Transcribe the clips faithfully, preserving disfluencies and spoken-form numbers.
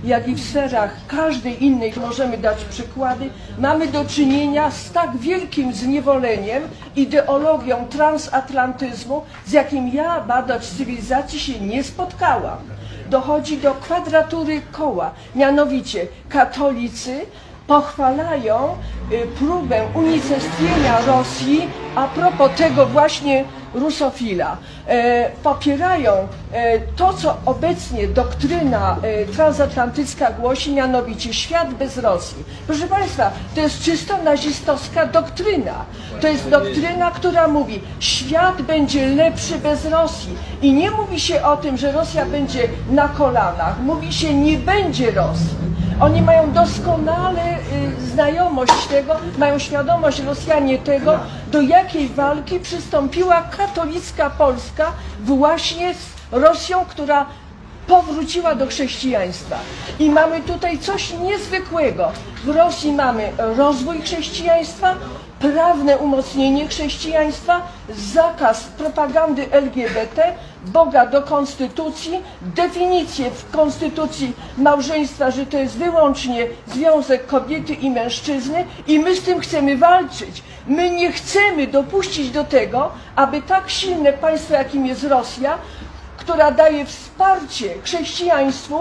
jak i w sferach każdej innej, możemy dać przykłady, mamy do czynienia z tak wielkim zniewoleniem, ideologią transatlantyzmu, z jakim ja, badacz cywilizacji, się nie spotkałam. Dochodzi do kwadratury koła, mianowicie katolicy pochwalają próbę unicestwienia Rosji a propos tego właśnie rusofila. Popierają to, co obecnie doktryna transatlantycka głosi, mianowicie świat bez Rosji. Proszę Państwa, to jest czysto nazistowska doktryna. To jest doktryna, która mówi, świat będzie lepszy bez Rosji. I nie mówi się o tym, że Rosja będzie na kolanach. Mówi się, nie będzie Rosji. Oni mają doskonale y, znajomość tego, mają świadomość Rosjanie tego, do jakiej walki przystąpiła katolicka Polska właśnie z Rosją, która powróciła do chrześcijaństwa. I mamy tutaj coś niezwykłego. W Rosji mamy rozwój chrześcijaństwa, prawne umocnienie chrześcijaństwa, zakaz propagandy L G B T, Boga do konstytucji, definicję w konstytucji małżeństwa, że to jest wyłącznie związek kobiety i mężczyzny i my z tym chcemy walczyć. My nie chcemy dopuścić do tego, aby tak silne państwo, jakim jest Rosja, która daje wsparcie chrześcijaństwu,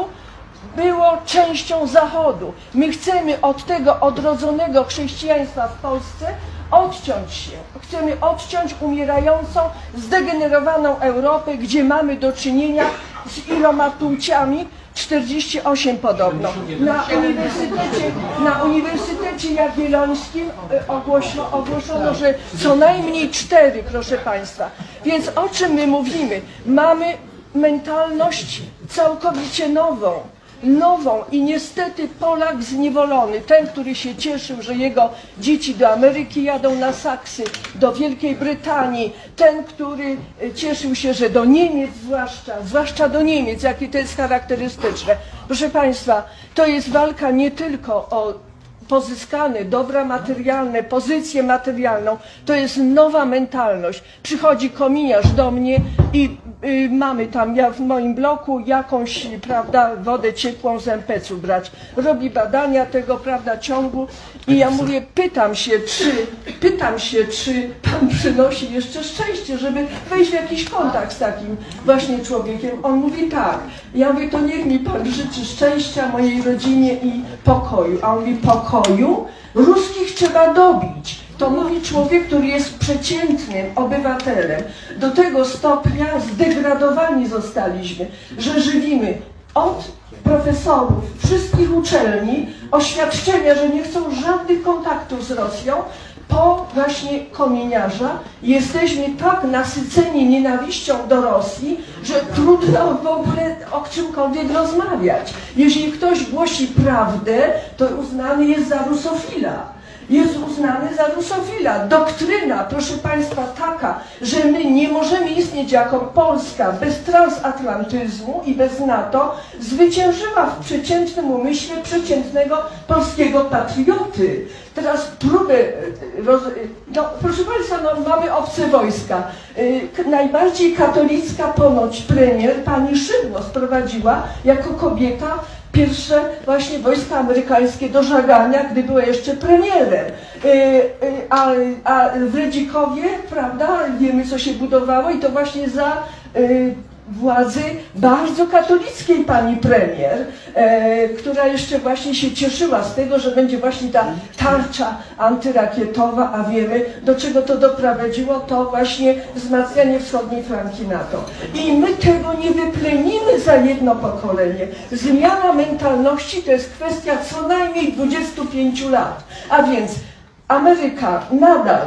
było częścią Zachodu. My chcemy od tego odrodzonego chrześcijaństwa w Polsce odciąć się. Chcemy odciąć umierającą, zdegenerowaną Europę, gdzie mamy do czynienia z iloma płciami? czterdzieści osiem podobno. Na Uniwersytecie, na Uniwersytecie Jagiellońskim ogłoszono, ogłoszono, że co najmniej cztery, proszę Państwa. Więc o czym my mówimy? Mamy mentalność całkowicie nową. Nową i niestety Polak zniewolony, ten, który się cieszył, że jego dzieci do Ameryki jadą na saksy, do Wielkiej Brytanii, ten, który cieszył się, że do Niemiec zwłaszcza, zwłaszcza do Niemiec, jakie to jest charakterystyczne. Proszę Państwa, to jest walka nie tylko o pozyskane dobra materialne, pozycję materialną, to jest nowa mentalność. Przychodzi kominiarz do mnie i y, mamy tam, ja w moim bloku jakąś, prawda, wodę ciepłą z em pe cu brać. Robi badania tego, prawda, ciągu i ja mówię, pytam się, czy, pytam się, czy Pan przynosi jeszcze szczęście, żeby wejść w jakiś kontakt z takim właśnie człowiekiem. On mówi tak. Ja mówię, to niech mi Pan życzy szczęścia mojej rodzinie i pokoju. A on mówi, pokoju? Ruskich trzeba dobić. To mówi człowiek, który jest przeciętnym obywatelem. Do tego stopnia zdegradowani zostaliśmy, że żywimy od profesorów wszystkich uczelni oświadczenia, że nie chcą żadnych kontaktów z Rosją, po właśnie kominiarza. Jesteśmy tak nasyceni nienawiścią do Rosji, że trudno w ogóle o czymkolwiek rozmawiać. Jeżeli ktoś głosi prawdę, to uznany jest za rusofila. Jest uznany za rusofila. Doktryna, proszę Państwa, taka, że my nie możemy istnieć jako Polska bez transatlantyzmu i bez NATO, zwyciężyła w przeciętnym umyśle przeciętnego polskiego patrioty. Teraz próbę, roz... no, proszę Państwa, no, mamy obce wojska. Yy, najbardziej katolicka ponoć premier, pani Szydło, sprowadziła jako kobieta pierwsze właśnie wojska amerykańskie do żagania, gdy była jeszcze premierem. Yy, yy, a, a w Redzikowie, prawda, wiemy, co się budowało i to właśnie za yy, władzy bardzo katolickiej pani premier, e, która jeszcze właśnie się cieszyła z tego, że będzie właśnie ta tarcza antyrakietowa, a wiemy, do czego to doprowadziło, to właśnie wzmacnianie wschodniej flanki NATO. I my tego nie wyplenimy za jedno pokolenie. Zmiana mentalności to jest kwestia co najmniej dwudziestu pięciu lat. A więc Ameryka nadal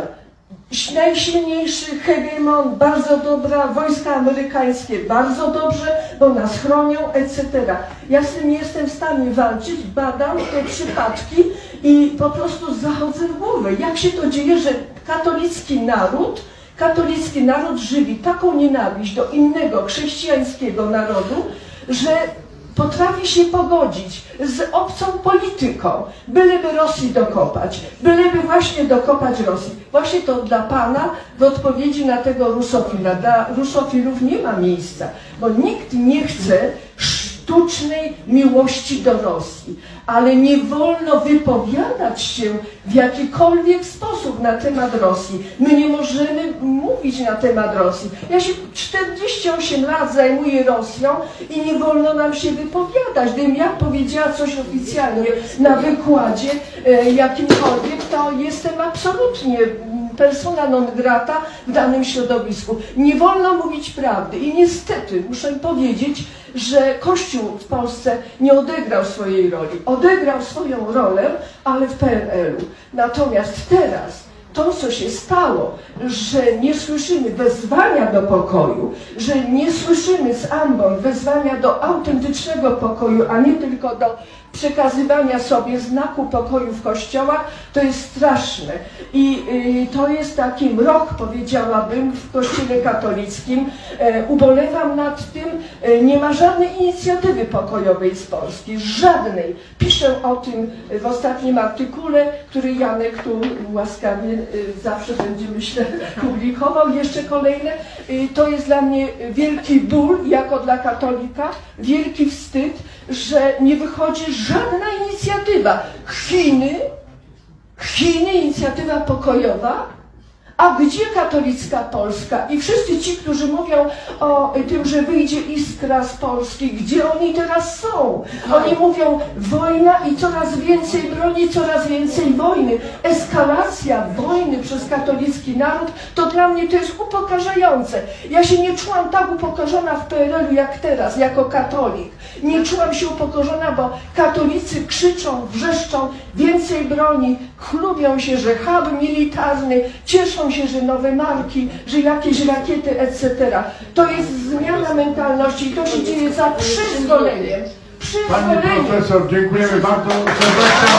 najsilniejszy hegemon, bardzo dobra, wojska amerykańskie bardzo dobrze, bo nas chronią, et cetera. Ja z tym nie jestem w stanie walczyć, badam te przypadki i po prostu zachodzę w głowę. Jak się to dzieje, że katolicki naród, katolicki naród żywi taką nienawiść do innego chrześcijańskiego narodu, że potrafi się pogodzić z obcą polityką, byleby Rosji dokopać, byleby właśnie dokopać Rosji. Właśnie to dla Pana w odpowiedzi na tego rusofila. Dla rusofilów nie ma miejsca, bo nikt nie chce sztucznych sztucznej miłości do Rosji. Ale nie wolno wypowiadać się w jakikolwiek sposób na temat Rosji. My nie możemy mówić na temat Rosji. Ja się czterdzieści osiem lat zajmuję Rosją i nie wolno nam się wypowiadać. Gdybym ja powiedziała coś oficjalnie na wykładzie e, jakimkolwiek, to jestem absolutnie persona non grata w danym środowisku. Nie wolno mówić prawdy i niestety muszę powiedzieć, że Kościół w Polsce nie odegrał swojej roli. Odegrał swoją rolę, ale w P R L u. Natomiast teraz to, co się stało, że nie słyszymy wezwania do pokoju, że nie słyszymy z ambon wezwania do autentycznego pokoju, a nie tylko do przekazywania sobie znaku pokoju w kościołach, to jest straszne. I y, to jest taki mrok, powiedziałabym, w Kościele katolickim. E, ubolewam nad tym, e, nie ma żadnej inicjatywy pokojowej z Polski, żadnej. Piszę o tym w ostatnim artykule, który Janek tu łaskawie y, zawsze będzie, myślę, publikował. Jeszcze kolejne. Y, to jest dla mnie wielki ból, jako dla katolika, wielki wstyd, że nie wychodzi żadna inicjatywa. Chiny, Chiny, inicjatywa pokojowa, a gdzie katolicka Polska? I wszyscy ci, którzy mówią o tym, że wyjdzie iskra z Polski, gdzie oni teraz są? Oni mówią wojna i coraz więcej broni, coraz więcej wojny. Eskalacja wojny przez katolicki naród, to dla mnie to jest upokarzające. Ja się nie czułam tak upokorzona w P R L u jak teraz, jako katolik. Nie czułam się upokorzona, bo katolicy krzyczą, wrzeszczą, więcej broni, chlubią się, że hub militarny, cieszą się, że nowe marki, że jakieś rakiety, et cetera. To jest zmiana mentalności i to się dzieje za przyzwoleniem. Pani profesor, dziękujemy bardzo serdecznie.